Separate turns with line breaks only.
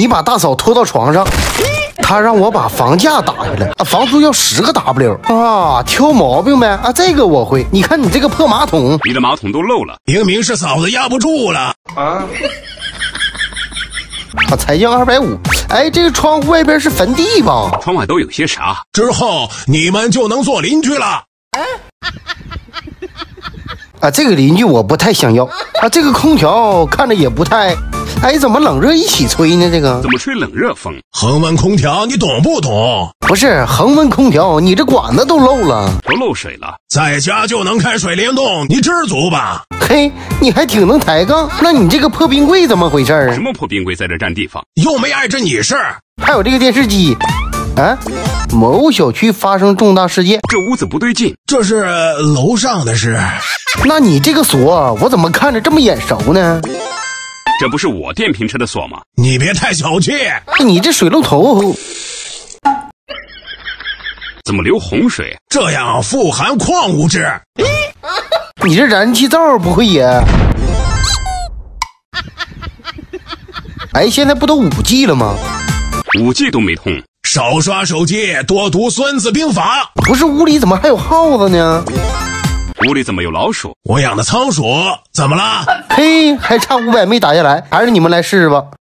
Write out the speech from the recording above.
你把大嫂拖到床上，她让我把房价打下来，房租要10个 W 啊，挑毛病呗啊，这个我会。你看你这个破马桶，
你的马桶都漏了，
明明是嫂子压不住了
啊！才降250，哎，这个窗户外边是坟地吧？
窗外都有些啥？
之后你们就能做邻居了。
啊，这个邻居我不太想要啊，这个空调看着也不太，哎，怎么冷热一起吹呢？这个
怎么吹冷热风？
恒温空调你懂不懂？
不是恒温空调，你这管子都漏了，
都漏水了，
在家就能开水帘洞，你知足吧？
嘿，你还挺能抬杠。那你这个破冰柜怎么回事？
什么破冰柜在这占地方？
又没碍着你事儿。
还有这个电视机，啊，某小区发生重大事件，
这屋子不对劲，
这是楼上的事。
那你这个锁我怎么看着这么眼熟呢？
这不是我电瓶车的锁吗？
你别太小气，
你这水龙头
怎么流洪水？
这样富含矿物质。
你这燃气灶不会也？哎，现在不都5G 了吗
？5G 都没通。
少刷手机，多读《孙子兵法》。
不是，屋里怎么还有耗子呢？
屋里怎么有老鼠？
我养的仓鼠，怎么了？
嘿，还差500没打下来，还是你们来试试吧。